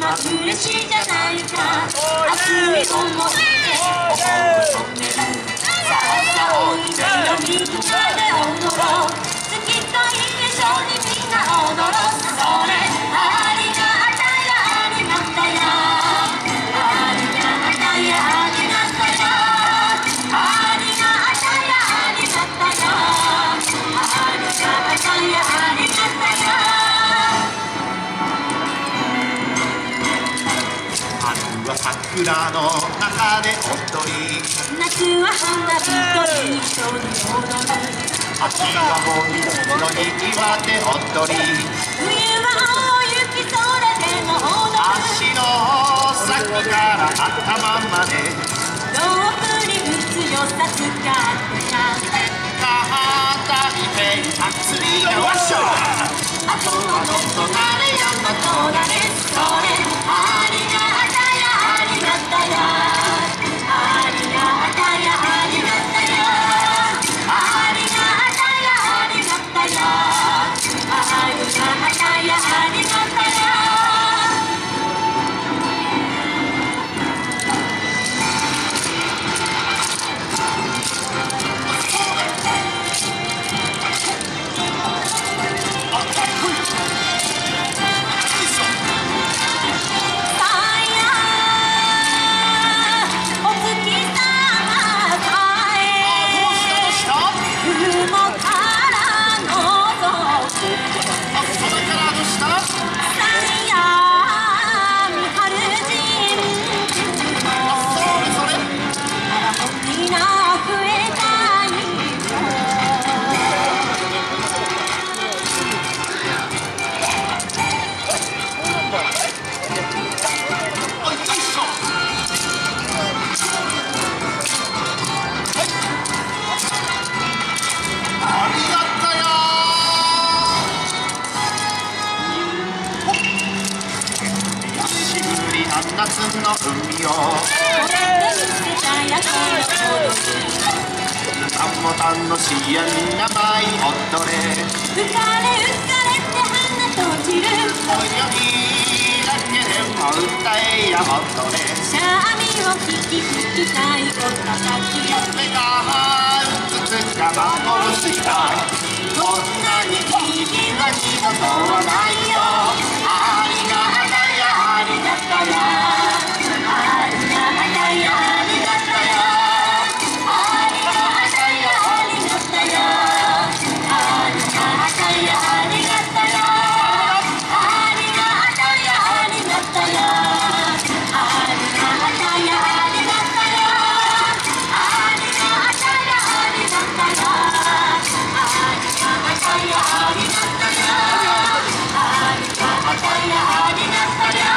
今嬉しいじゃないか熱い思いで心を止めるさあさあおいでよみんなで踊ろう月と一緒にみんな踊ろうそれありがたやありがたやありがたやありがたやありがたやありがたやありがたやありがたや春は桜の中で踊り夏は花火と一緒に踊る秋はもみじのにぎわって踊り冬は青雪空でも踊る足の先から頭までどう振り打つよさ使ってた肩に手熱いよわっしょあとのどとなれよのとなれそれありがたやありがたやありがたやありがたやありがたやありがたやありがたやありがたや夏の海を歌も楽しいやみんな舞い踊れ浮かれって花閉じる泳ぎだけでも歌えや踊れシャーミを弾き吹き太鼓叩き夢がいくつか幻だこんなに君は二度とはないよありがたやありがたやありがたやありがたやありがたやありがたやありがたやありがたやありがたやありがたやありがたやありがたやありがたやありがたやありがたやありがたやありがたやありがたや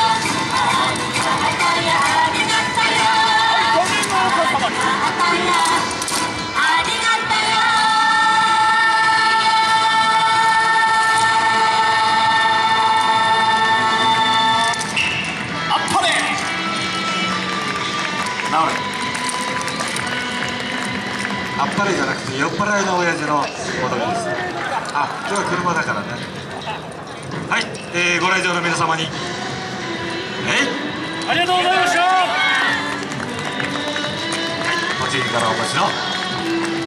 あっぱれじゃなくて酔っ払いの親父の踊りです。あ、今日は車だからね。はい、ご来場の皆様に